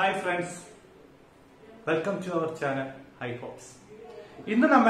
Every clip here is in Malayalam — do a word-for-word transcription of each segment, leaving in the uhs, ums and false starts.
Hi friends, welcome to our channel High Hopes. ഇന്ന് നമ്മൾ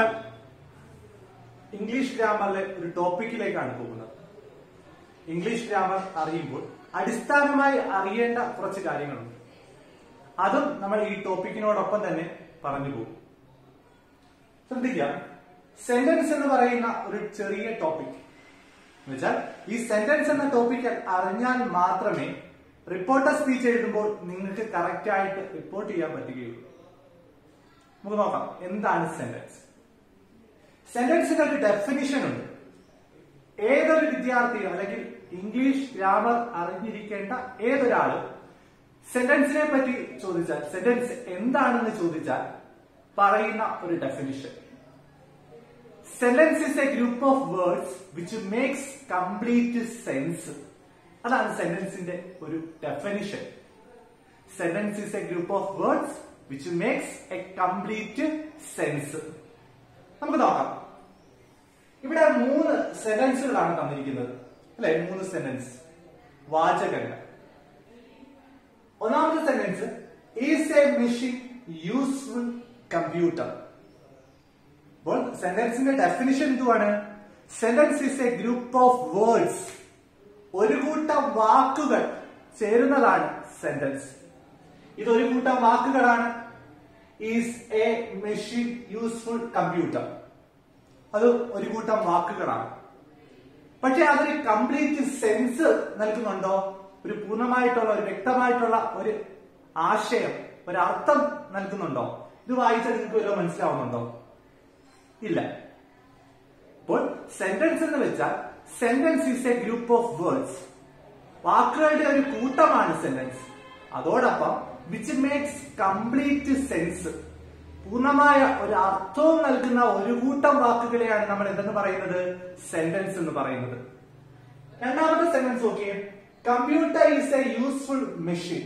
ഇംഗ്ലീഷ് ഗ്രാമറിലെ ഒരു ടോപ്പിക്കിലേക്കാണ് പോകുന്നത്. ഇംഗ്ലീഷ് ഗ്രാമർ അറിയുമ്പോൾ അടിസ്ഥാനമായി അറിയേണ്ട കുറച്ച് കാര്യങ്ങളുണ്ട്. അതും നമ്മൾ ഈ ടോപ്പിക്കിനോടൊപ്പം തന്നെ പറഞ്ഞു പോകും. ശ്രദ്ധിക്കുക, സെന്റൻസ് എന്ന് പറയുന്ന ഒരു ചെറിയ ടോപ്പിക് എന്ന് വെച്ചാൽ ഈ സെന്റൻസ് എന്ന ടോപ്പിക് അറിഞ്ഞാൽ മാത്രമേ റിപ്പോർട്ടർ സ്പീച്ച് എഴുതുമ്പോൾ നിങ്ങൾക്ക് കറക്റ്റ് ആയിട്ട് റിപ്പോർട്ട് ചെയ്യാൻ പറ്റുകയുള്ളൂ. നമുക്ക് നോക്കാം എന്താണ് സെന്റൻസ്. സെന്റൻസിന് ഒരു ഡെഫിനിഷൻ ഉണ്ട്. ഏതൊരു വിദ്യാർത്ഥിയും അല്ലെങ്കിൽ ഇംഗ്ലീഷ് ഗ്രാമർ അറിഞ്ഞിരിക്കേണ്ട ഏതൊരാളും സെന്റൻസിനെ പറ്റി ചോദിച്ചാൽ, സെന്റൻസ് എന്താണെന്ന് ചോദിച്ചാൽ പറയുന്ന ഒരു definition: sentence is a group of words which makes complete sense. അതാണ് സെന്റൻസിന്റെ ഒരു definition. Sentence is a group of words which makes a complete sense. നമുക്ക് നോക്കാം. ഇവിടെ മൂന്ന് സെന്റൻസുകളാണ് തന്നിരിക്കുന്നത്, അല്ലെ? മൂന്ന് സെന്റൻസ്, വാചകങ്ങൾ. ഒന്നാമത്തെ sentence, is a machine useful computer. അപ്പോൾ സെന്റൻസിന്റെ ഡെഫിനിഷൻ എന്തുവാണ്? Sentence is a group of words, ഒരു കൂട്ടം വാക്കുകൾ ചേരുന്നതാണ് സെന്റൻസ്. ഇതൊരു കൂട്ടം വാക്കുകളാണ്. Is a machine useful computer, അത് ഒരു കൂട്ടം വാക്കുകളാണ്. പക്ഷെ അതൊരു കംപ്ലീറ്റ് സെൻസ് നൽകുന്നുണ്ടോ? ഒരു പൂർണ്ണമായിട്ടുള്ള, ഒരു വ്യക്തമായിട്ടുള്ള ഒരു ആശയം, ഒരു അർത്ഥം നൽകുന്നുണ്ടോ? ഇത് വായിച്ചാൽ നിങ്ങൾക്ക് വല്ലതും മനസ്സിലാവുന്നുണ്ടോ? ഇല്ല. അപ്പോൾ സെന്റൻസ് എന്ന് വെച്ചാൽ sentence is a group of words, വാക്കുകളുടെ ഒരു കൂട്ടമാണ് സെന്റൻസ്. അതോടൊപ്പം വിച്ച് മേക്സ് കംപ്ലീറ്റ് സെൻസ്, പൂർണ്ണമായ ഒരു അർത്ഥവും നൽകുന്ന ഒരു കൂട്ടം വാക്കുകളെയാണ് നമ്മൾ എന്തെന്ന് പറയുന്നത്? സെന്റൻസ് എന്ന് പറയുന്നത്. രണ്ടാമത്തെ സെന്റൻസ് നോക്കിയേ. Computer is a useful machine.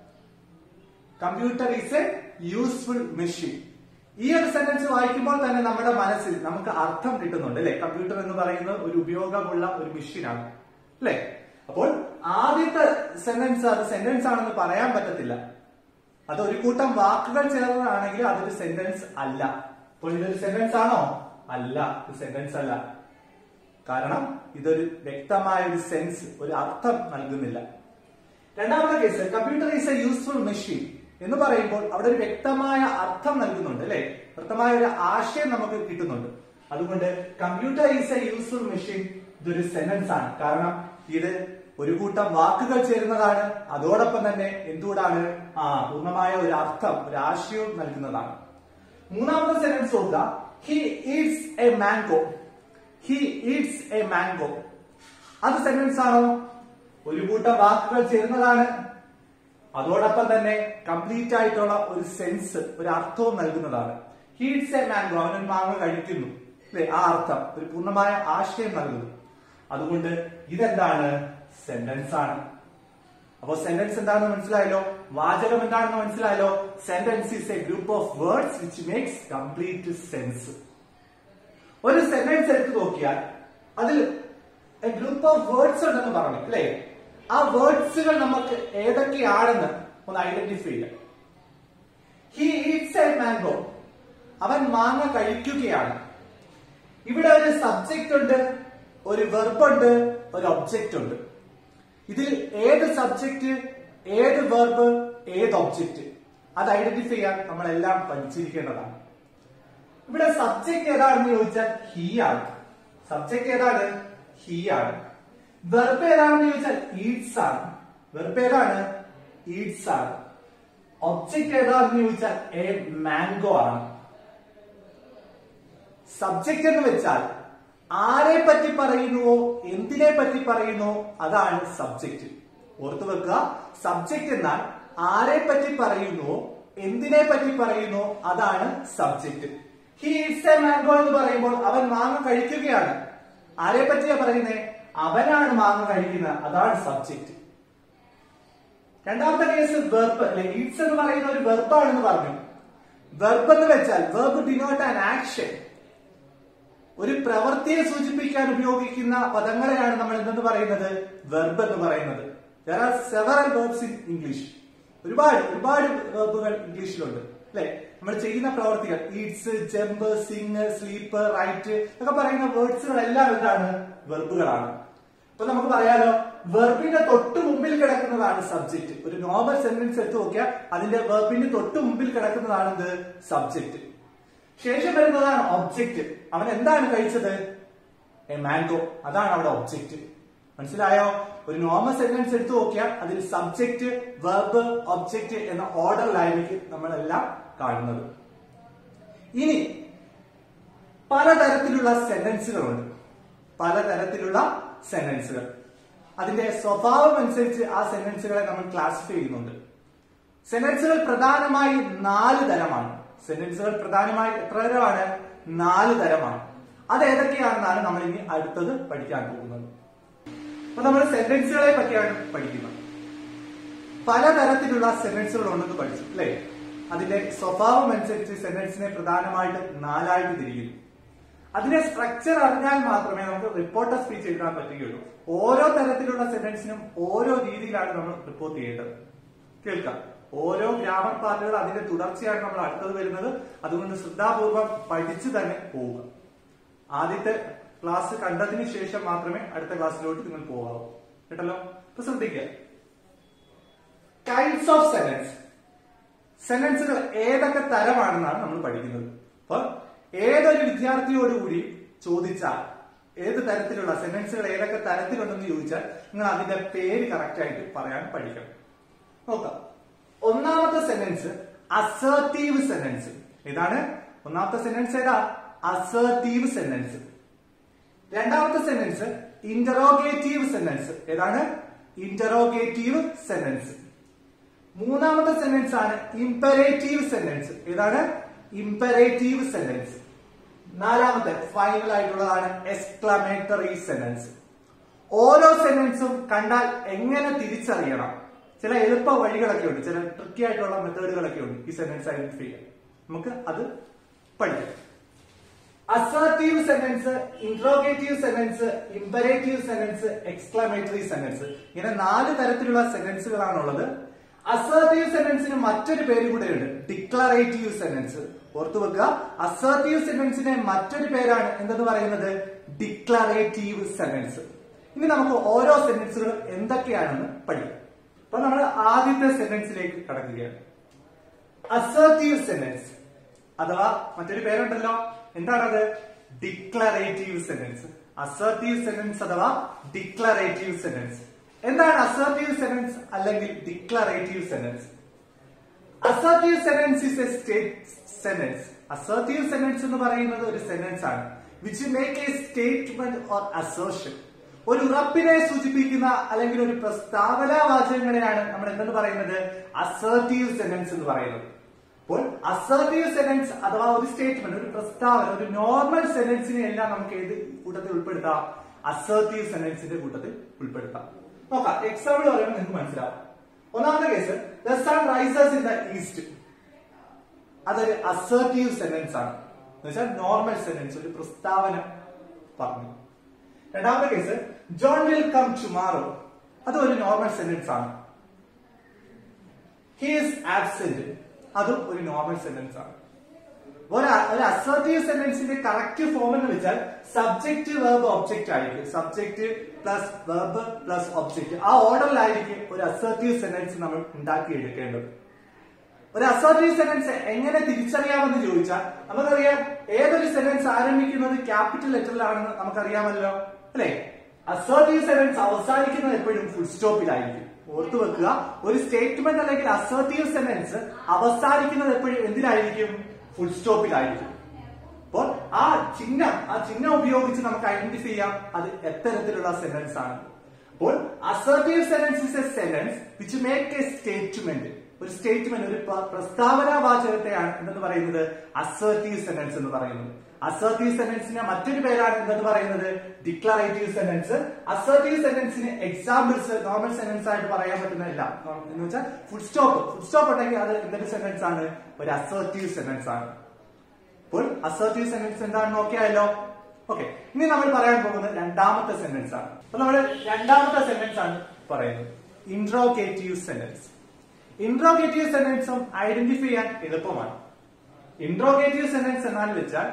Computer is a useful machine. ഈ ഒരു സെന്റൻസ് വായിക്കുമ്പോൾ തന്നെ നമ്മുടെ മനസ്സിൽ നമുക്ക് അർത്ഥം കിട്ടുന്നുണ്ട്, അല്ലെ? കമ്പ്യൂട്ടർ എന്ന് പറയുന്നത് ഒരു ഉപയോഗമുള്ള ഒരു മെഷീനാണ്, അല്ലെ? അപ്പോൾ ആദ്യത്തെ സെന്റൻസ് അത് സെന്റൻസ് ആണെന്ന് പറയാൻ പറ്റത്തില്ല. അത് ഒരു കൂട്ടം വാക്കുകൾ ചേർന്നതാണെങ്കിൽ അതൊരു സെന്റൻസ് അല്ല. അപ്പോൾ ഇതൊരു സെന്റൻസ് ആണോ? അല്ല, ഇത് സെന്റൻസ് അല്ല. കാരണം ഇതൊരു വ്യക്തമായ ഒരു സെൻസ്, ഒരു അർത്ഥം നൽകുന്നില്ല. രണ്ടാമത്തെ case, computer is a useful machine എന്ന് പറയുമ്പോൾ അവിടെ ഒരു വ്യക്തമായ അർത്ഥം നൽകുന്നുണ്ട്, അല്ലെ? വ്യക്തമായ ഒരു ആശയം നമുക്ക് കിട്ടുന്നുണ്ട്. അതുകൊണ്ട് computer is a useful machine ഇതൊരു സെന്റൻസ് ആണ്. കാരണം ഇത് ഒരു കൂട്ടം വാക്കുകൾ ചേരുന്നതാണ്. അതോടൊപ്പം തന്നെ എന്തുകൂടാണ്? ആ പൂർണ്ണമായ ഒരു അർത്ഥം, ഒരു ആശയവും നൽകുന്നതാണ്. മൂന്നാമത്തെ സെന്റൻസ് നോക്കുക. He eats a mango. He eats a mango. അത് സെന്റൻസ് ആണോ? ഒരു കൂട്ടം വാക്കുകൾ ചേരുന്നതാണ്. അതോടൊപ്പം തന്നെ കംപ്ലീറ്റ് ആയിട്ടുള്ള ഒരു സെൻസ്, ഒരു അർത്ഥവും നൽകുന്നതാണ്. ഹി ഈറ്റ്സ് എ മാംഗോ, അവനൊരു മാങ്ങ കഴിക്കുന്നു, അല്ലെ? ആ അർത്ഥം, ഒരു പൂർണ്ണമായ ആശയം നൽകുന്നു. അതുകൊണ്ട് ഇതെന്താണ്? സെന്റൻസ് ആണ്. അപ്പോ സെന്റൻസ് എന്താണെന്ന് മനസ്സിലായല്ലോ, വാചകം എന്താണെന്ന് മനസ്സിലായല്ലോ. Sentence is a group of words which makes complete sense. ഒരു സെന്റൻസ് എടുത്ത് നോക്കിയാൽ അതിൽ എ ഗ്രൂപ്പ് ഓഫ് വേർഡ്സ് ഉണ്ടെന്ന് പറഞ്ഞു, അല്ലെ? ആ വേർഡ്സുകൾ നമുക്ക് ഏതൊക്കെയാണെന്ന് ഒന്ന് ഐഡന്റിഫൈ ചെയ്യാം. ഹി ഈറ്റ്സ് എ മാംഗോ, അവൻ മാങ്ങ കഴിക്കുകയാണ്. ഇവിടെ ഒരു സബ്ജക്റ്റ് ഉണ്ട്, ഒരു വെർബ് ഉണ്ട്, ഒരു ഒബ്ജക്റ്റ് ഉണ്ട്. ഇതിൽ ഏത് സബ്ജക്റ്റ്, ഏത് വെർബ്, ഏത് ഒബ്ജക്റ്റ്, അത് ഐഡന്റിഫൈ ചെയ്യാൻ നമ്മളെല്ലാം പഠിച്ചിരിക്കേണ്ടതാണ്. ഇവിടെ സബ്ജക്റ്റ് ഏതാണെന്ന് ചോദിച്ചാൽ ഹി ആണ്. സബ്ജക്റ്റ് ഏതാണ്? ഹി ആണ്. വെർബ് ഏതാണെന്ന് ചോദിച്ചാൽ ഈറ്റ്സ് ആണ്. വെർബ് ഏതാണ്? ഈറ്റ്സ് ആണ്. ഒബ്ജക്റ്റ് ഏതാണെന്ന് ചോദിച്ചാൽ എ മാംഗോ ആണ്. സബ്ജക്റ്റ് എന്ന് വെച്ചാൽ ആരെ പറ്റി പറയുന്നുവോ, എന്തിനെ പറ്റി പറയുന്നുവോ അതാണ് സബ്ജക്റ്റ്. ഓർത്തു വെക്കുക, സബ്ജക്റ്റ് എന്നാൽ ആരെ പറ്റി പറയുന്നുവോ, എന്തിനെ പറ്റി പറയുന്നുവോ അതാണ് subject. He eats a mango എന്ന് പറയുമ്പോൾ അവൻ മാങ്ങ കഴിക്കുകയാണ്. ആരെ പറ്റിയാ പറയുന്നേ? അവനാണ് മാങ്ങ കഴിക്കുന്നത്, അതാണ് സബ്ജക്റ്റ്. രണ്ടാമത്തെ കേസ് വെർബ്, അല്ലെ? ഈറ്റ്സ് എന്ന് പറയുന്ന ഒരു വെർബാണെന്ന് പറഞ്ഞു. വെർബ് എന്ന് വെച്ചാൽ വെർബ് ഡിനോട്ട് ആൻ ആക്ഷൻ, ഒരു പ്രവൃത്തിയെ സൂചിപ്പിക്കാൻ ഉപയോഗിക്കുന്ന പദങ്ങളെയാണ് നമ്മൾ എന്തെന്ന് പറയുന്നത്? വെർബ് എന്ന് പറയുന്നത്. There are several verbs in English. ഒരുപാട് ഒരുപാട് വെർബുകൾ ഇംഗ്ലീഷിലുണ്ട് അല്ലെ. നമ്മൾ ചെയ്യുന്ന പ്രവർത്തികൾ eats, jump, sing, sleep, write ഒക്കെ പറയുന്ന വേർഡ്സുകളെല്ലാം എന്താണ്? വെർബുകളാണ്. അപ്പൊ നമുക്ക് പറയാലോ, വെർബിന്റെ തൊട്ട് മുമ്പിൽ കിടക്കുന്നതാണ് സബ്ജക്റ്റ്. ഒരു നോർമൽ സെന്റൻസ് എടുത്തു നോക്കിയാൽ അതിന്റെ വെർബിന്റെ തൊട്ട് മുമ്പിൽ കിടക്കുന്നതാണ് എന്ത്? സബ്ജക്റ്റ്. ശേഷം വരുന്നതാണ് ഒബ്ജക്റ്റ്. അവൻ എന്താണ് കഴിച്ചത്? A mango. അതാണ് അവിടെ ഒബ്ജക്റ്റ്. മനസ്സിലായോ? ഒരു നോർമൽ സെന്റൻസ് എടുത്തു നോക്കിയാൽ അതിൽ സബ്ജക്റ്റ്, വെർബ്, ഒബ്ജക്റ്റ് എന്ന ഓർഡറിലായിരിക്കും നമ്മളെല്ലാം കാണുന്നത്. ഇനി പലതരത്തിലുള്ള സെന്റൻസുകളുണ്ട്. പലതരത്തിലുള്ള സെന്റൻസുകൾ അതിന്റെ സ്വഭാവം അനുസരിച്ച് ആ സെന്റൻസുകളെ നമ്മൾ ക്ലാസിഫൈ ചെയ്യുന്നുണ്ട്. സെന്റൻസുകൾ പ്രധാനമായി നാല് തരമാണ്. സെന്റൻസുകൾ പ്രധാനമായി എത്ര തരമാണ്? നാല് തരമാണ്. അത് ഏതൊക്കെയാണെന്നാണ് നമ്മൾ ഇനി അടുത്തത് പഠിക്കാൻ പോകുന്നത്. അപ്പൊ നമ്മൾ സെന്റൻസുകളെ പറ്റിയാണ് പഠിക്കുന്നത്. പലതരത്തിലുള്ള സെന്റൻസുകൾ ഉണ്ടെന്ന് പഠിച്ചു അല്ലെ. അതിന്റെ സ്വഭാവം അനുസരിച്ച് സെന്റൻസിനെ പ്രധാനമായിട്ട് നാലായിട്ട് തിരിക്കുന്നു. അതിന്റെ സ്ട്രക്ചർ അറിഞ്ഞാൽ മാത്രമേ നമുക്ക് റിപ്പോർട്ടർ സ്പീച്ച് എഴുതാൻ പറ്റുകയുള്ളൂ. ഓരോ തരത്തിലുള്ള സെന്റൻസിനും ഓരോ രീതിയിലാണ് നമ്മൾ റിപ്പോർട്ട് ചെയ്യേണ്ടത്. കേൾക്കാം. ഓരോ ഗ്രാമർ പാർട്ടുകൾ അതിന്റെ തുടർച്ചയാണ് നമ്മൾ അടുത്തത് വരുന്നത്. അതുകൊണ്ട് ശ്രദ്ധാപൂർവം പഠിച്ചു തന്നെ പോവുക. ആദ്യത്തെ ക്ലാസ് കണ്ടതിന് ശേഷം മാത്രമേ അടുത്ത ക്ലാസ്സിലോട്ട് നിങ്ങൾ പോകാവൂ. കേട്ടല്ലോ? ഇപ്പൊ ശ്രദ്ധിക്കുക. Kinds of sentence. സെന്റൻസുകൾ ഏതൊക്കെ തരമാണെന്നാണ് നമ്മൾ പഠിക്കുന്നത്. അപ്പൊ ഏതൊരു വിദ്യാർത്ഥിയോടുകൂടി ചോദിച്ചാൽ ഏത് തരത്തിലുള്ള സെന്റൻസുകൾ ഏതൊക്കെ തരത്തിലുണ്ടെന്ന് ചോദിച്ചാൽ നിങ്ങൾ അതിന്റെ പേര് കറക്റ്റ് ആയിട്ട് പറയാൻ പഠിക്കണം. നോക്കാം. ഒന്നാമത്തെ സെന്റൻസ് അസർട്ടീവ് സെന്റൻസ്. ഏതാണ് ഒന്നാമത്തെ സെന്റൻസ്? ഏതാ? Assertive sentence. രണ്ടാമത്തെ സെന്റൻസ് ഇന്ററോഗേറ്റീവ് സെന്റൻസ്. ഏതാണ്? Interrogative sentence. മൂന്നാമത്തെ സെന്റൻസ് ആണ് ഇംപെറേറ്റീവ് സെന്റൻസ്. ഏതാണ്? Imperative sentence. നാലാമത്തെ ഫൈനൽ ആയിട്ടുള്ളതാണ് എക്സ്ക്ലമേറ്ററി സെന്റൻസ്. ഓരോ സെന്റൻസും കണ്ടാൽ എങ്ങനെ തിരിച്ചറിയണം? ചില എളുപ്പ വഴികളൊക്കെ ഉണ്ട്, ചില ട്രിക്കി ആയിട്ടുള്ള മെത്തേഡുകളൊക്കെ ഉണ്ട് ഈ സെന്റൻസ് ഐഡന്റിഫൈ ചെയ്യാൻ. നമുക്ക് അത് പഠിക്കാം. Assertive sentence, interrogative sentence, imperative sentence, exclamatory sentence. ഇങ്ങനെ നാല് തരത്തിലുള്ള സെന്റൻസുകളാണുള്ളത്. അസർട്ടീവ് സെന്റൻസിന് മറ്റൊരു പേര് കൂടെയുണ്ട്, ഡിക്ലറേറ്റീവ് സെന്റൻസ്. ഓർത്തു വെക്കുക, അസർട്ടീവ് സെന്റൻസിന്റെ മറ്റൊരു പേരാണ് എന്തെന്ന് പറയുന്നത്? Declarative sentence. ഇനി നമുക്ക് ഓരോ സെന്റൻസുകളും എന്തൊക്കെയാണെന്ന് പഠിക്കാം. അപ്പൊ നമ്മൾ ആദ്യത്തെ സെന്റൻസിലേക്ക് കടക്കുകയാണ്. അസർട്ടീവ് സെന്റൻസ് അഥവാ മറ്റൊരു പേരുണ്ടല്ലോ, എന്താണത്? Declarative sentence. അസർട്ടീവ് സെന്റൻസ് അഥവാ ഡിക്ലറേറ്റീവ് സെന്റൻസ്. എന്താണ് അസർട്ടീവ് സെന്റൻസ് അല്ലെങ്കിൽ declarative sentence? Assertive sentence is a state sentence. Assertive sentence എന്ന് പറയുന്നത് ഒരു സെന്റൻസ് ആണ് which make a statement or assertion. ഒരു ഉറപ്പിനെ സൂചിപ്പിക്കുന്ന അല്ലെങ്കിൽ ഒരു പ്രസ്താവനാ വാചകങ്ങളെയാണ് നമ്മൾ എന്തെന്ന് പറയുന്നത്? അസർട്ടീവ് സെന്റൻസ് എന്ന് പറയുന്നത്. അപ്പോൾ അസർട്ടീവ് സെന്റൻസ് അഥവാ ഒരു സ്റ്റേറ്റ്മെന്റ്, ഒരു പ്രസ്താവന, ഒരു നോർമൽ സെന്റൻസിനെ എല്ലാം നമുക്ക് ഏത് കൂട്ടത്തിൽ ഉൾപ്പെടുത്താം? അസർട്ടീവ് സെന്റൻസിന്റെ കൂട്ടത്തിൽ ഉൾപ്പെടുത്താം. നോക്കാം. എക്സാമ്പിൾ പറയുമ്പോൾ നിങ്ങൾക്ക് മനസ്സിലാവും. ഒന്നാമത്തെ case, the sun rises in the east. അതൊരു അസർട്ടീവ് സെന്റൻസ് ആണ്. എന്ന് വെച്ചാൽ നോർമൽ സെന്റൻസ്, ഒരു പ്രസ്താവന പറഞ്ഞു. രണ്ടാമത്തെ case, John will come tomorrow. അത് ഒരു നോർമൽ സെന്റൻസ് ആണ്. He is absent. അതും ഒരു നോർമൽ സെന്റൻസ് ആണ്. ഒരു അസർട്ടീവ് സെന്റൻസിന്റെ കറക്റ്റ് ഫോം എന്ന് വെച്ചാൽ സബ്ജക്ട്, വെർബ്, ഒബ്ജക്റ്റ് ആയിരിക്കും. Subject plus verb plus object. ആ ഓർഡറിലായിരിക്കും ഒരു അസർട്ടീവ് സെന്റൻസ് നമ്മൾ ഉണ്ടാക്കി എടുക്കേണ്ടത്. ഒരു അസർട്ടീവ് സെന്റൻസ് എങ്ങനെ തിരിച്ചറിയാമെന്ന് ചോദിച്ചാൽ നമുക്കറിയാം, ഏതൊരു സെന്റൻസ് ആരംഭിക്കുന്നത് ക്യാപിറ്റൽ ലെറ്ററിലാണെന്ന് നമുക്കറിയാമല്ലോ അല്ലെ. അസർട്ടീവ് സെന്റൻസ് അവസാനിക്കുന്നത് എപ്പോഴും ഫുൾ സ്റ്റോപ്പിലായിരിക്കും. ഓർത്തു വെക്കുക, ഒരു സ്റ്റേറ്റ്മെന്റ് അല്ലെങ്കിൽ അസർട്ടീവ് സെന്റൻസ് അവസാനിക്കുന്നത് എപ്പോഴും എന്തിലായിരിക്കും? ഫുൾ സ്റ്റോപ്പിലായിരിക്കും. അപ്പോൾ ആ ചിഹ്നം ആ ചിഹ്നം ഉപയോഗിച്ച് നമുക്ക് ഐഡന്റിഫൈ ചെയ്യാം അത് എത്തരത്തിലുള്ള സെന്റൻസ് ആണ്. അപ്പോൾ assertive sentence is a sentence which make a statement. ഒരു സ്റ്റേറ്റ്മെന്റ്, ഒരു പ്രസ്താവനാ വാചകത്തെയാണ് എന്തെന്ന് പറയുന്നത്? അസർട്ടീവ് സെന്റൻസ് എന്ന് പറയുന്നത്. അസർട്ടീവ് സെന്റൻസിന് മറ്റൊരു പേരാണ് എന്തെന്ന് പറയുന്നത്? Declarative sentence. അസർട്ടീവ് സെന്റൻസിന് എക്സാമ്പിൾസ് നോർമൽ സെന്റൻസ് ആയിട്ട് പറയാൻ പറ്റുന്നതല്ല. എന്ന് വെച്ചാൽ ഫുൾ സ്റ്റോപ്പ് ഫുൾ സ്റ്റോപ്പ് ഉണ്ടെങ്കിൽ അത് എന്തൊരു സെന്റൻസ് ആണ്? ഒരു അസർട്ടീവ് സെന്റൻസ് ആണ്. അപ്പോൾ അസർട്ടീവ് സെന്റൻസ് എന്താണെന്ന് നോക്കിയാലോ. ഓക്കെ, ഇനി നമ്മൾ പറയാൻ പോകുന്നത് രണ്ടാമത്തെ സെന്റൻസ് ആണ്. അപ്പൊ നമ്മൾ രണ്ടാമത്തെ സെന്റൻസ് ആണ് പറയുന്നത്, ഇന്ററോഗേറ്റീവ് സെന്റൻസ്. ഇൻട്രോഗേറ്റീവ് സെന്റൻസും ഐഡന്റിഫൈ ചെയ്യാൻ എളുപ്പമാണ്. ഇൻട്രോഗേറ്റീവ് സെന്റൻസ് എന്നാണ് വെച്ചാൽ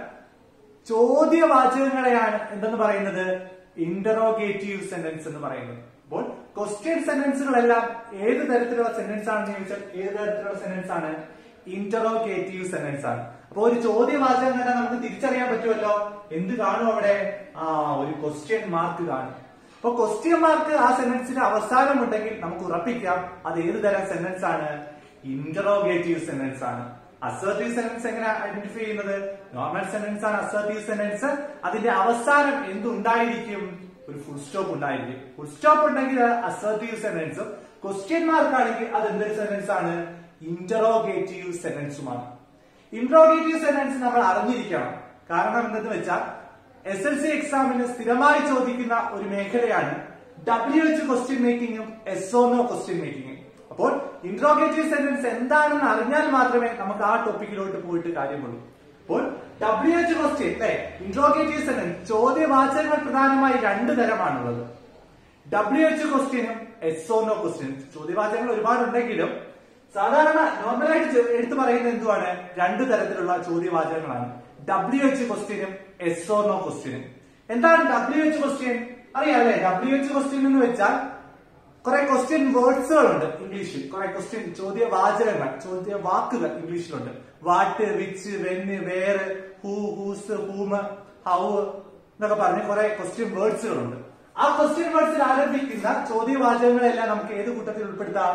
ചോദ്യവാചകങ്ങളെയാണ് എന്തെന്ന് പറയുന്നത്, ഇന്ററോഗേറ്റീവ് സെന്റൻസ് എന്ന് പറയുന്നത്. അപ്പോൾ ക്വസ്റ്റ്യൻ സെന്റൻസുകളെല്ലാം ഏത് തരത്തിലുള്ള സെന്റൻസ് ആണെന്ന് ചോദിച്ചാൽ ഏത് തരത്തിലുള്ള സെന്റൻസ് ആണ്, ഇന്ററോഗേറ്റീവ് സെന്റൻസ് ആണ്. അപ്പൊ ഒരു ചോദ്യവാചകം തന്നെ നമുക്ക് തിരിച്ചറിയാൻ പറ്റുമല്ലോ. എന്ത് കാണും അവിടെ, ആ ഒരു ക്വസ്റ്റ്യൻ മാർക്ക് കാണും. അപ്പൊ ക്വസ്റ്റ്യൻ മാർക്ക് ആ സെന്റൻസിന്റെ അവസാനം ഉണ്ടെങ്കിൽ നമുക്ക് ഉറപ്പിക്കാം അത് ഏത് തരം സെന്റൻസ് ആണ്, ഇന്ററോഗേറ്റീവ് സെന്റൻസ് ആണ്. അസർട്ടീവ് സെന്റൻസ് എങ്ങനെ ഐഡന്റിഫൈ ചെയ്യുന്നത്, നോർമൽ സെന്റൻസ് ആണ് അസർട്ടീവ് സെന്റൻസ്. അതിന്റെ അവസാനം എന്തുണ്ടായിരിക്കും, ഒരു ഫുൾ സ്റ്റോപ്പ് ഉണ്ടായിരിക്കും. ഫുൾ സ്റ്റോപ്പ് ഉണ്ടെങ്കിൽ അസർട്ടീവ് സെന്റൻസും, ക്വസ്റ്റ്യൻ മാർക്ക് ആണെങ്കിൽ അത് എന്തൊരു സെന്റൻസ് ആണ്, ഇന്ററോഗേറ്റീവ് സെന്റൻസുമാണ്. ഇന്ററോഗേറ്റീവ് സെന്റൻസ് നമ്മൾ അറിഞ്ഞിരിക്കണം. കാരണം എന്തെന്ന് വെച്ചാൽ എസ് എൽ സി എക്സാമിന് സ്ഥിരമായി ചോദിക്കുന്ന ഒരു മേഖലയാണ് ഡബ്ല്യു എച്ച് ക്വസ്റ്റ്യൻ മേക്കിങ്ങും എസ് ഓ നോ ക്വസ്റ്റ്യൻ മേക്കിങ്ങും. അപ്പോൾ ഇന്ററോഗേറ്റീവ് സെന്റൻസ് എന്താണെന്ന് അറിഞ്ഞാൽ മാത്രമേ നമുക്ക് ആ ടോപ്പിക്കിലോട്ട് പോയിട്ട് കാര്യമുള്ളൂ. അപ്പോൾ ഡബ്ല്യു എച്ച് ക്വസ്റ്റ്യൻ അല്ലെ, ഇന്ററോഗേറ്റീവ് സെന്റൻസ് ചോദ്യവാചകങ്ങൾ പ്രധാനമായി രണ്ട് തരമാണുള്ളത്. ഡബ്ല്യു എച്ച് ക്വസ്റ്റ്യനും എസ് ഓ നോ ക്വസ്റ്റ്യൻ. ചോദ്യവാചകങ്ങൾ ഒരുപാടുണ്ടെങ്കിലും സാധാരണ നോർമലായിട്ട് എടുത്തു പറയുന്നത് എന്തുവാണ്, രണ്ട് തരത്തിലുള്ള ചോദ്യവാചകങ്ങളാണ്, ഡബ്ല്യു എച്ച് ക്വസ്റ്റ്യനും എസ് ഓ നോ ക്വസ്റ്റ്യനും. എന്താണ് ഡബ്ല്യു എച്ച് ക്വസ്റ്റ്യൻ, അറിയാം അല്ലെ? ഡബ്ല്യു എച്ച് ക്വസ്റ്റ്യൻ എന്ന് വെച്ചാൽ കുറെ ക്വസ്റ്റ്യൻ വേർഡ്സുകളുണ്ട് ഇംഗ്ലീഷിൽ, കുറെ ക്വസ്റ്റ്യൻ ചോദ്യവാചകങ്ങൾ, ചോദ്യ വാക്കുകൾ ഇംഗ്ലീഷിലുണ്ട്. What, which, when, where, who, whose, whom, how എന്നൊക്കെ പറഞ്ഞ് കുറെ ക്വസ്റ്റ്യൻ വേർഡ്സുകളുണ്ട്. ആ ക്വസ്റ്റ്യൻ വേർഡ്സിൽ ആരംഭിക്കുന്ന ചോദ്യവാചകങ്ങളെല്ലാം നമുക്ക് ഏത് കൂട്ടത്തിൽ ഉൾപ്പെടുത്താം,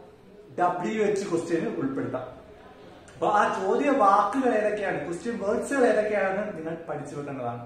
ഡബ്ല്യു എച്ച് ക്വസ്റ്റ്യന് ഉൾപ്പെടുത്താം. അപ്പൊ ആ ചോദ്യ വാക്കുകൾ ഏതൊക്കെയാണ്, ക്വസ്റ്റ്യൻ വേർഡ്സുകൾ ഏതൊക്കെയാണെന്ന് നിങ്ങൾ പഠിച്ചു വെക്കേണ്ടതാണ്.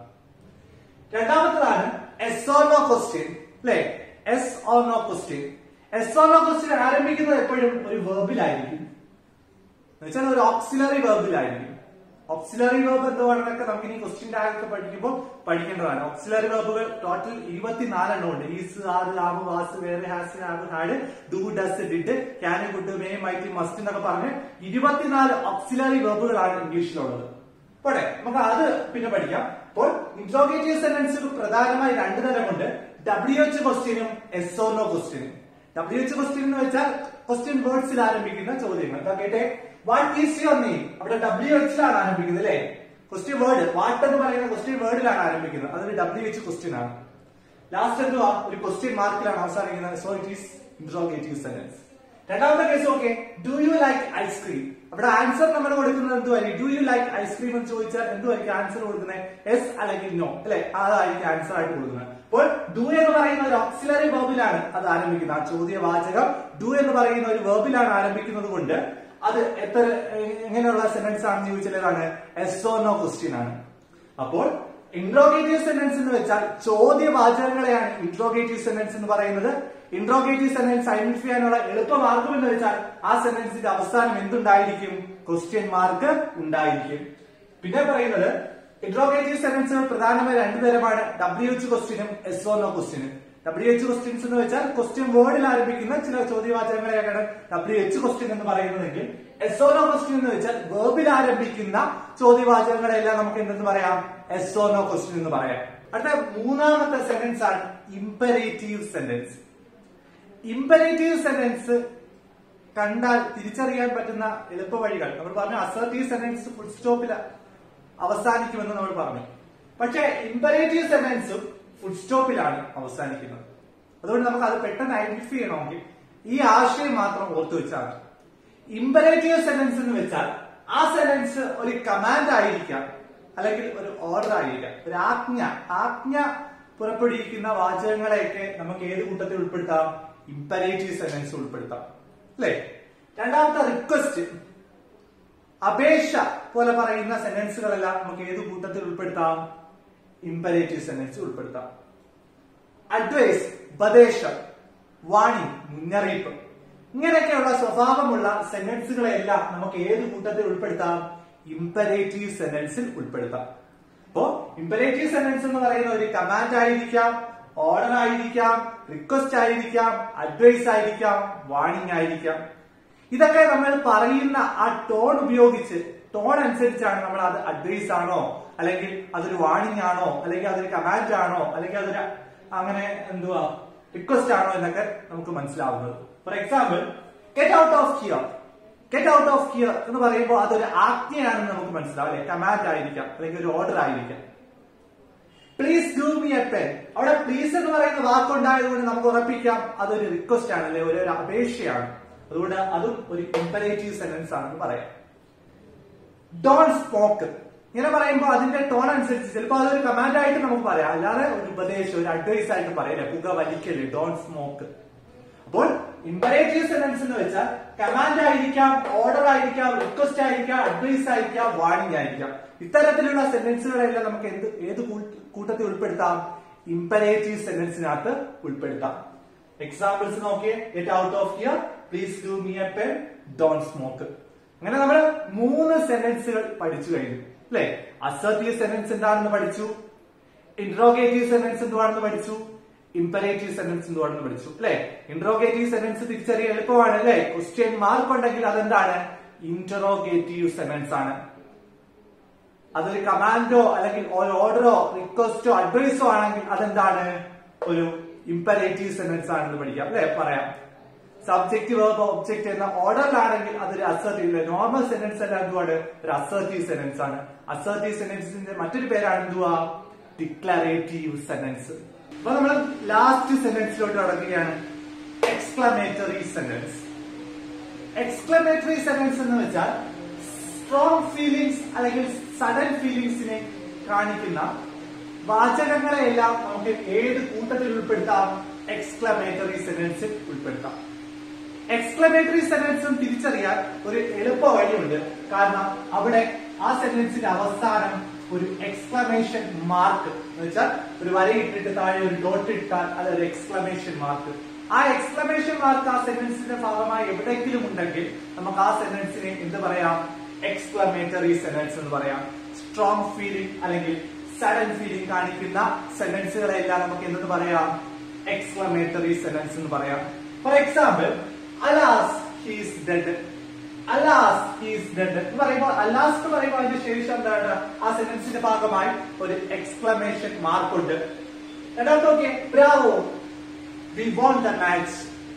രണ്ടാമത്തതാണ് എസ് ഓർ നോ ക്വസ്റ്റ്യൻ അല്ലെ, yes or no question. Yes or no question ആരംഭിക്കുന്നത് എപ്പോഴും ഒരു വെർബിലായിരിക്കും, എന്നുവെച്ചാൽ ഒരു ഓക്സിലറി വെർബിലായിരിക്കും. ഓക്സിലറി വെർബ് എന്താണെന്നൊക്കെ നമുക്ക് ഇനി ക്വസ്റ്റ്യൻ ടാഗൊക്കെ പഠിക്കുമ്പോൾ പഠിക്കേണ്ടതാണ്. ഓക്സിലറി വെർബുകൾ ടോട്ടൽ ഇരുപത്തിനാലെണ്ണം ഉണ്ട്. Is, are, have, was, were, has, have, had, do, does, did, can, could, may, might, must എന്നൊക്കെ പറഞ്ഞ് ഇരുപത്തിനാല് ഓക്സിലറി വെർബുകളാണ് ഇംഗ്ലീഷിലുള്ളത്. പോട്ടെ, നമുക്ക് അത് പിന്നെ പഠിക്കാം. അപ്പോൾ ഇന്ററോഗേറ്റീവ് സെന്റൻസ് പ്രധാനമായി രണ്ടു തരമുണ്ട്, ഡബ്ല്യു എച്ച് ക്വസ്റ്റ്യനും എസ് ഓർ നോ ക്വസ്റ്റ്യനും. ഡബ്ല്യു എച്ച് ക്വസ്റ്റ്യൻ എന്ന് വെച്ചാൽ ക്വസ്റ്റ്യൻ വേർഡ്സിൽ ആരംഭിക്കുന്ന ചോദ്യങ്ങൾ. കേട്ടെ, വാട്ട് ഈസ് യുവർ നെയിം, അവിടെ ഡബ്ല്യു എച്ചിലാണ് ആരംഭിക്കുന്നത് അല്ലെ. ക്വസ്റ്റ്യൻ വേർഡ് വാട്ട് എന്ന് പറയുന്ന ക്വസ്റ്റ്യൻ വേർഡിലാണ് ആരംഭിക്കുന്നത്, അതൊരു ഡബ്ല്യു എച്ച് ക്വസ്റ്റ്യൻ ആണ്. ലാസ്റ്റ് എന്തുവാ, ഒരു ക്വസ്റ്റ്യൻ മാർക്കിലാണ് അവസാനിക്കുന്നത്. So it is interrogative sentence. രണ്ടാമത്തെ case okay, do you like ice cream. അവിടെ ആൻസർ നമ്മൾ കൊടുക്കുന്നത് എന്തുവായിരിക്കും, ഡു യു ലൈക്ക് ഐസ്ക്രീം എന്ന് ചോദിച്ചാൽ എന്തുവായിരിക്കും ആൻസർ കൊടുക്കുന്നത്, എസ് അല്ലെങ്കിൽ നോ അല്ലെ, അതായിരിക്കും ആൻസർ ആയിട്ട് കൊടുക്കുന്നത്. അപ്പോൾ ഡു എന്ന് പറയുന്ന ഒരു ഓക്സിലറി വെർബിലാണ് അത് ആരംഭിക്കുന്നത്. ആ ചോദ്യവാചകം ഡു എന്ന് പറയുന്ന ഒരു വെർബിലാണ് ആരംഭിക്കുന്നത് കൊണ്ട് അത് എത്ര എങ്ങനെയുള്ള സെന്റൻസ് ആണെന്ന് ചോദിച്ചാൽ ഏതാണ്, എസ് ഓർ നോ ക്വസ്റ്റ്യൻ ആണ്. അപ്പോൾ ഇന്ററോഗേറ്റീവ് സെന്റൻസ് എന്ന് വെച്ചാൽ ചോദ്യവാചകങ്ങളെയാണ് ഇന്ററോഗേറ്റീവ് സെന്റൻസ് എന്ന് പറയുന്നത്. ഇന്ററോഗേറ്റീവ് സെന്റൻസ് ഐഡന്റിഫൈ ചെയ്യാനുള്ള എളുപ്പമാർഗം എന്ന് വെച്ചാൽ ആ സെന്റൻസിന്റെ അവസാനം എന്തുണ്ടായിരിക്കും, ക്വസ്റ്റ്യൻ മാർക്ക് ഉണ്ടായിരിക്കും. പിന്നെ പറയുന്നത് ഇന്ററോഗേറ്റീവ് സെന്റൻസുകൾ പ്രധാനമായി രണ്ടു തരമാണ്, ഡബ്ല്യു എച്ച് ക്വസ്റ്റ്യനും എസ് ഓർ നോ ക്വസ്റ്റ്യനും. ഡബ്ല്യു എച്ച് ക്വസ്റ്റ്യൻസ് എന്ന് വെച്ചാൽ ക്വസ്റ്റ്യൻ വേർഡിൽ ആരംഭിക്കുന്ന ചില ചോദ്യവാചകങ്ങളെയാണ് ഡബ്ല്യു എച്ച് ക്വസ്റ്റ്യൻ എന്ന് പറയുന്നതെങ്കിൽ, എസ് ഓർ നോ ക്വസ്റ്റ്യൻ എന്ന് വെച്ചാൽ വേർബിൽ ആരംഭിക്കുന്ന ചോദ്യവാചകങ്ങളെല്ലാം നമുക്ക് എന്തെന്ന് പറയാം, എസ് ഓർ നോ ക്വസ്റ്റ്യൻ എന്ന് പറയാം. അടുത്ത മൂന്നാമത്തെ സെന്റൻസ് ആണ് ഇംപെരേറ്റീവ് സെന്റൻസ്. ഇംപെരേറ്റീവ് സെന്റൻസ് കണ്ടാൽ തിരിച്ചറിയാൻ പറ്റുന്ന എളുപ്പ വഴികൾ നമ്മൾ പറഞ്ഞു. അസർട്ടീവ് സെന്റൻസ് ഫുൾ സ്റ്റോപ്പിൽ അവസാനിക്കുമെന്ന് നമ്മൾ പറഞ്ഞു. പക്ഷേ ഇംപെരേറ്റീവ് സെന്റൻസും ഫുൾ സ്റ്റോപ്പിലാണ് അവസാനിക്കുന്നത്. അതുകൊണ്ട് നമുക്ക് അത് പെട്ടെന്ന് ഐഡന്റിഫൈ ചെയ്യണമെങ്കിൽ ഈ ആശയം മാത്രം ഓർത്തു വെച്ചാൽ മതി. ഇംപെരേറ്റീവ് സെന്റൻസ് എന്ന് വെച്ചാൽ ആ സെന്റൻസ് ഒരു കമാൻഡ് ആയിരിക്കാം, അല്ലെങ്കിൽ ഒരു ഓർഡർ ആയിരിക്കാം, ഒരു ആജ്ഞ ആജ്ഞ പുറപ്പെടുവിക്കുന്ന വാചകങ്ങളെയൊക്കെ നമുക്ക് ഏത് കൂട്ടത്തിൽ ഉൾപ്പെടുത്താം, ഇംപെരേറ്റീവ് സെന്റൻസ് ഉൾപ്പെടുത്താം അല്ലെ. രണ്ടാമത്തെ റിക്വസ്റ്റ്, അപേക്ഷ പോലെ പറയുന്ന സെന്റൻസുകളെല്ലാം നമുക്ക് ഏത് കൂട്ടത്തിൽ ഉൾപ്പെടുത്താം, ഇംപെരേറ്റീവ് സെന്റൻസ് ഉൾപ്പെടുത്താം. അഡ്വൈസ്, ഉപദേശം, വാണിംഗ്, മുന്നറിയിപ്പ്, ഇങ്ങനെയൊക്കെയുള്ള സ്വഭാവമുള്ള സെന്റൻസുകളെല്ലാം നമുക്ക് ഏത് കൂട്ടത്തിൽ ഉൾപ്പെടുത്താം, ഇംപെരേറ്റീവ് സെന്റൻസിൽ ഉൾപ്പെടുത്താം. അപ്പോ ഇംപെരേറ്റീവ് സെന്റൻസ് എന്ന് പറയുന്ന ഒരു കമാൻഡ് ആയിരിക്കാം, ഓർഡർ ആയിരിക്കാം, റിക്വസ്റ്റ് ആയിരിക്കാം, അഡ്വൈസ് ആയിരിക്കാം, വാണിംഗ് ആയിരിക്കാം. ഇതൊക്കെ നമ്മൾ പറയുന്ന ആ ടോൺ ഉപയോഗിച്ച്, ടോൺ അനുസരിച്ചാണ് നമ്മൾ അത് അഡ്വൈസ് ആണോ, അല്ലെങ്കിൽ അതൊരു വാണിംഗ് ആണോ, അല്ലെങ്കിൽ അതൊരു കമാൻഡ് ആണോ, അല്ലെങ്കിൽ അതൊരു അങ്ങനെ എന്തുവാ റിക്വസ്റ്റ് ആണോ എന്നൊക്കെ നമുക്ക് മനസ്സിലാവുന്നത്. For example, get out of here. Get out of here എന്ന് പറയുമ്പോൾ അതൊരു ആജ്ഞയാണെന്ന് നമുക്ക് മനസ്സിലാവും അല്ലെ, കമാൻഡ് ആയിരിക്കാം അല്ലെങ്കിൽ ഒരു ഓർഡർ ആയിരിക്കാം. Please give me a pen, അവിടെ പ്ലീസ് എന്ന് പറയുന്ന വാക്കുണ്ടായതുകൊണ്ട് നമുക്ക് ഉറപ്പിക്കാം അതൊരു റിക്വസ്റ്റ് ആണ് അല്ലെ, ഒരു അപേക്ഷയാണ്. അതുകൊണ്ട് അതും ഒരു ഇംപരേറ്റീവ് സെന്റൻസ് ആണെന്ന് പറയാം. ഡോണ്ട് സ്മോക്ക് ഇങ്ങനെ പറയുമ്പോൾ അതിന്റെ ടോൺ അനുസരിച്ച് ചിലപ്പോൾ അതൊരു കമാൻഡ് ആയിട്ട് നമുക്ക് പറയാം, അല്ലാതെ ഒരു ഉപദേശം ഒരു അഡ്വൈസ് ആയിട്ട് പറയല്ലേ, പുക വലിക്കല്, ഡോണ്ട് സ്മോക്ക്. അപ്പോൾ ഇംപരേറ്റീവ് സെന്റൻസ് എന്ന് വെച്ചാൽ കമാൻഡ് ആയിരിക്കാം, ഓർഡർ ആയിരിക്കാം, റിക്വസ്റ്റ് ആയിരിക്കാം, അഡ്വൈസ് ആയിരിക്കാം, വാർണിംഗ് ആയിരിക്കാം. ഇത്തരത്തിലുള്ള സെന്റൻസുകളെല്ലാം നമുക്ക് എന്ത് ഏത് കൂട്ടത്തിൽ ഉൾപ്പെടുത്താം? ഇംപരേറ്റീവ് സെന്റൻസിനകത്ത് ഉൾപ്പെടുത്താം. എക്സാമ്പിൾസ് നോക്കിയേ. Get out of here, please give me a pen, don't smoke. അങ്ങനെ നമ്മൾ മൂന്ന് സെന്റൻസുകൾ പഠിച്ചു കഴിഞ്ഞു അല്ലെ. അസർട്ടീവ് സെന്റൻസ് എന്താണെന്ന് പഠിച്ചു, ഇന്ററോഗേറ്റീവ് സെന്റൻസ് എന്തുവാണെന്ന് പഠിച്ചു, ഇംപരേറ്റീവ് സെന്റൻസ് എന്തുവാണെന്ന് പഠിച്ചു അല്ലെ. ഇന്ററോഗേറ്റീവ് സെന്റൻസ് തിരിച്ചറിയാൻ എളുപ്പമാണ് അല്ലെ. ക്വസ്റ്റ്യൻ മാർക്ക് ഉണ്ടെങ്കിൽ അതെന്താണ്? ഇന്ററോഗേറ്റീവ് സെന്റൻസ് ആണ്. അതൊരു കമാൻഡോ അല്ലെങ്കിൽ ഒരു ഓർഡറോ റിക്വസ്റ്റോ അഡ്വൈസോ ആണെങ്കിൽ അതെന്താണ്? ഒരു ഇംപരേറ്റീവ് സെന്റൻസ് ആണെന്ന് പഠിക്കാം അല്ലെ, പറയാം. സബ്ജക്റ്റ് വെർബ് ഒബ്ജക്റ്റ് എന്ന ഓർഡറിലാണെങ്കിൽ അതൊരു അസർട്ടീവ്. നോർമൽ സെന്റൻസ് എല്ലാം എന്തുവാണ്? ഒരു അസർട്ടീവ് സെന്റൻസ് ആണ്. അസർട്ടീവ് സെന്റൻസിന്റെ മറ്റൊരു പേരാണ് എന്തുവാ? Declarative sentence. അപ്പൊ നമ്മൾ ലാസ്റ്റ് സെന്റൻസിലോട്ട് കടക്കുകയാണ്. Exclamatory sentence. എക്സ്ക്ലമേറ്ററി സെന്റൻസ് എന്ന് വെച്ചാൽ സ്ട്രോങ് ഫീലിംഗ്സ് അല്ലെങ്കിൽ സഡൻ ഫീലിംഗ്സിനെ കാണിക്കുന്ന വാചകങ്ങളെയെല്ലാം നമുക്ക് ഏത് കൂട്ടത്തിൽ ഉൾപ്പെടുത്താം? എക്സ്ക്ലമേറ്ററി സെന്റൻസിൽ ഉൾപ്പെടുത്താം. എക്സ്ക്ലമേറ്ററി സെന്റൻസും തിരിച്ചറിയാൻ ഒരു എളുപ്പ വഴിയുണ്ട്. കാരണം അവിടെ ആ സെന്റൻസിന്റെ അവസാനം ഒരു എക്സ്ക്ലമേഷൻ മാർക്ക് എന്ന് വെച്ചാൽ ഒരു വരയിട്ടിട്ട് താഴെ ഒരു ഡോട്ട് ഇട്ടാൽ അതൊരു എക്സ്ക്ലമേഷൻ മാർക്ക്. ആ എക്സ്ക്ലമേഷൻ മാർക്ക് ആ സെന്റൻസിന്റെ ഭാഗമായി എവിടെയെങ്കിലും ഉണ്ടെങ്കിൽ നമുക്ക് ആ സെന്റൻസിനെ എന്ത് പറയാം? എക്സ്ക്ലമേറ്ററി സെന്റൻസ് എന്ന് പറയാം. സ്ട്രോങ് ഫീലിംഗ് അല്ലെങ്കിൽ സഡൻ ഫീലിംഗ് കാണിക്കുന്ന സെന്റൻസുകളെല്ലാം നമുക്ക് എന്തെന്ന് പറയാം? എക്സ്ക്ലമേറ്ററി സെന്റൻസ് എന്ന് പറയാം. For example, alas he is dead. Alas he is dead എന്ന് പറയുമ്പോൾ അലാസ് എന്ന് പറയുമ്പോൾ അതിന്റെ ശേഷം എന്താണ്? ആ സെന്റൻസിന്റെ ഭാഗമായി ഒരു എക്സ്ക്ലമേഷൻ മാർക്ക് ഉണ്ട്. രണ്ടാമത്തെ നോക്കിയേ, bravo we won the match.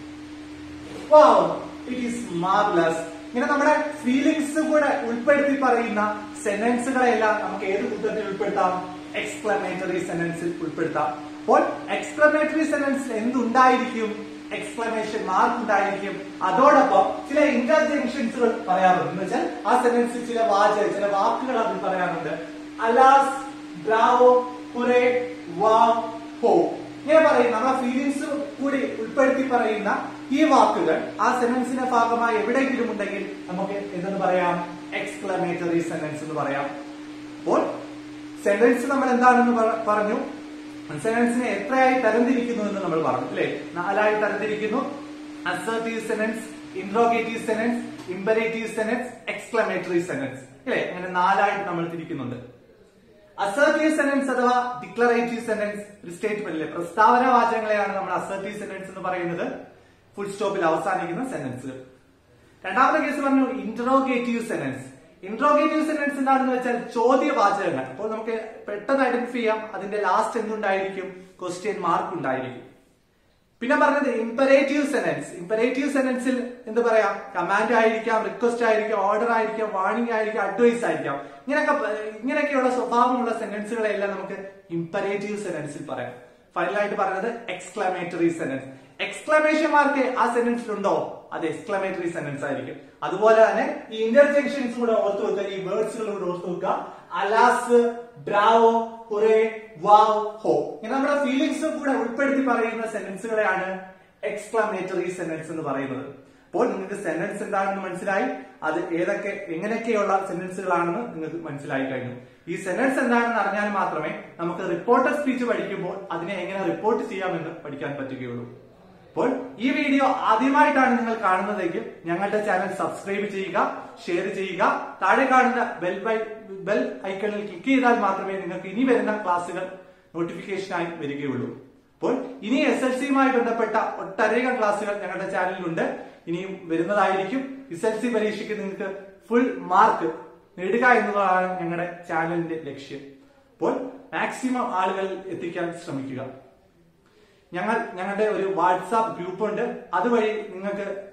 Wow it is marvellous. ഇങ്ങനെ നമ്മുടെ ഫീലിംഗ്സ് കൂടെ ഉൾപ്പെടുത്തി പറയുന്ന സെന്റൻസുകളെല്ലാം നമുക്ക് ഏത് കൂട്ടത്തിൽ ഉൾപ്പെടുത്താം? എക്സ്ക്ലമേറ്ററി സെന്റൻസിൽ ഉൾപ്പെടുത്താം. അപ്പോൾ എക്സ്ക്ലമേറ്ററി സെന്റൻസിൽ എന്തുണ്ടായിരിക്കും? എക്സ്ക്ലമേഷൻ മാർക്ക് ഉണ്ടായിരിക്കും. അതോടൊപ്പം ചില ഇന്റർജെക്ഷൻസുകൾ പറയാറുണ്ട്. എന്ന് വെച്ചാൽ ആ സെന്റൻസിൽ ചില വാചക ചില വാക്കുകൾ അതിൽ പറയാറുണ്ട്. അലാസ്, ബ്രാവോ, ഹുറേ, വാവ്, ഹോ ഇങ്ങനെ പറയും. നമ്മുടെ ഫീലിംഗ്സ് കൂടി ഉൾപ്പെടുത്തി പറയുന്ന ഈ വാക്കുകൾ ആ സെന്റൻസിന്റെ ഭാഗമായി എവിടെയെങ്കിലും ഉണ്ടെങ്കിൽ നമുക്ക് എന്തെന്ന് പറയാം? എക്സ്ക്ലമേറ്ററി സെന്റൻസ് എന്ന് പറയാം. അപ്പോൾ സെന്റൻസ് നമ്മൾ എന്താണെന്ന് പറഞ്ഞു. സെന്റൻസിനെ എത്രയായി തരംതിരിക്കുന്നു എന്ന് നമ്മൾ പറഞ്ഞു അല്ലെ. നാലായി തരംതിരിക്കുന്നു. Assertive sentence, interrogative sentence, imperative sentence, exclamatory sentence അല്ലെ. അങ്ങനെ നാലായിട്ട് നമ്മൾ തിരിക്കുന്നുണ്ട്. അസർട്ടീവ് സെന്റൻസ് അഥവാ ഡിക്ലറേറ്റീവ് സെന്റൻസ് ഒരു സ്റ്റേറ്റ്മെന്റിലെ പ്രസ്താവന വാചകങ്ങളെയാണ് നമ്മൾ അസർട്ടീവ് സെന്റൻസ് എന്ന് പറയുന്നത്. ഫുൾ സ്റ്റോപ്പിൽ അവസാനിക്കുന്ന സെന്റൻസുകൾ. രണ്ടാമത്തെ കേസ് പറഞ്ഞു ഇന്ററോഗേറ്റീവ് സെന്റൻസ്. ഇന്ററോഗേറ്റീവ് സെന്റൻസ് എന്താണെന്ന് വെച്ചാൽ ചോദ്യവാചകങ്ങൾ. അപ്പോൾ നമുക്ക് പെട്ടെന്ന് ഐഡന്റിഫൈ ചെയ്യാം അതിന്റെ ലാസ്റ്റ് എന്തുണ്ടായിരിക്കും? ക്വസ്റ്റ്യൻ മാർക്ക് ഉണ്ടായിരിക്കും. പിന്നെ പറഞ്ഞത് ഇംപരേറ്റീവ് സെന്റൻസ്. ഇംപരേറ്റീവ് സെന്റൻസിൽ എന്ത് പറയാം? കമാൻഡ് ആയിരിക്കാം, റിക്വസ്റ്റ് ആയിരിക്കാം, ഓർഡർ ആയിരിക്കാം, വാർണിംഗ് ആയിരിക്കാം, അഡ്വൈസ് ആയിരിക്കാം. ഇങ്ങനെയൊക്കെ ഇങ്ങനെയൊക്കെയുള്ള സ്വഭാവമുള്ള സെന്റൻസുകളെല്ലാം നമുക്ക് ഇംപരേറ്റീവ് സെന്റൻസിൽ പറയാം. ഫൈനലായിട്ട് പറഞ്ഞത് എക്സ്ക്ലമേറ്ററി സെന്റൻസ്. എക്സ്ക്ലമേഷൻ മാർക്ക് ആ സെന്റൻസിൽ ഉണ്ടോ? അത് എക്സ്ക്ലമേറ്ററി സെന്റൻസ് ആയിരിക്കും. അതുപോലെ തന്നെ ഈ ഇന്റർജെക്ഷൻസ് കൂടെ ഓർത്തു വെക്കുക, ഈ വേർഡ്സുകൾ കൂടെ ഓർത്തു വെക്കുക. അലാസ്, ബ്രാവോ, ഹുറേ, വാവ്, ഹോ ഇങ്ങനെ നമ്മുടെ ഫീലിംഗ്സ് കൂടെ ഉൾപ്പെടുത്തി പറയുന്ന സെന്റൻസുകളെയാണ് എക്സ്ക്ലമേറ്ററി സെന്റൻസ് എന്ന് പറയുന്നത്. അപ്പോൾ നിങ്ങൾക്ക് സെന്റൻസ് എന്താണെന്ന് മനസ്സിലായി. അത് ഏതൊക്കെ എങ്ങനെയൊക്കെയുള്ള സെന്റൻസുകളാണെന്ന് നിങ്ങൾക്ക് മനസ്സിലായി കഴിഞ്ഞു. ഈ സെന്റൻസ് എന്താണെന്ന് അറിഞ്ഞാൽ മാത്രമേ നമുക്ക് റിപ്പോർട്ടർ സ്പീച്ച് പഠിക്കുമ്പോൾ അതിനെ എങ്ങനെ റിപ്പോർട്ട് ചെയ്യാമെന്ന് പഠിക്കാൻ പറ്റുകയുള്ളൂ. അപ്പോൾ ഈ വീഡിയോ ആദ്യമായിട്ടാണ് നിങ്ങൾ കാണുന്നതെങ്കിൽ ഞങ്ങളുടെ ചാനൽ സബ്സ്ക്രൈബ് ചെയ്യുക, ഷെയർ ചെയ്യുക. താഴെ കാണുന്ന ബെൽ ബൈ ബെൽ ഐക്കണിൽ ക്ലിക്ക് ചെയ്താൽ മാത്രമേ നിങ്ങൾക്ക് ഇനി വരുന്ന ക്ലാസുകൾ നോട്ടിഫിക്കേഷനായി വരികയുള്ളൂ. അപ്പോൾ ഇനി എസ് എൽ സിയുമായി ബന്ധപ്പെട്ട ഒട്ടനേകം ക്ലാസുകൾ ഞങ്ങളുടെ ചാനലിലുണ്ട്. ഇനിയും വരുന്നതായിരിക്കും. എസ് എൽ സി പരീക്ഷയ്ക്ക് നിങ്ങൾക്ക് ഫുൾ മാർക്ക് നേടുക എന്നതാണ് ഞങ്ങളുടെ ചാനലിന്റെ ലക്ഷ്യം. അപ്പോൾ മാക്സിമം ആളുകൾ എത്തിക്കാൻ ശ്രമിക്കുക. ഞങ്ങൾ ഞങ്ങളുടെ ഒരു വാട്സാപ്പ് ഗ്രൂപ്പ് ഉണ്ട്. അതുവഴി നിങ്ങൾക്ക്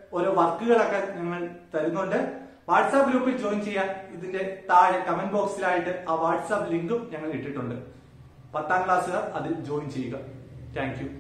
ഓരോ വർക്കുകളൊക്കെ ഞങ്ങൾ തരുന്നുണ്ട്. വാട്സാപ്പ് ഗ്രൂപ്പിൽ ജോയിൻ ചെയ്യാൻ ഇതിന്റെ താഴെ കമന്റ് ബോക്സിലായിട്ട് ആ വാട്സാപ്പ് ലിങ്കും ഞങ്ങൾ ഇട്ടിട്ടുണ്ട്. പത്താം ക്ലാസ്സുകാർ അതിൽ ജോയിൻ ചെയ്യുക. Thank U.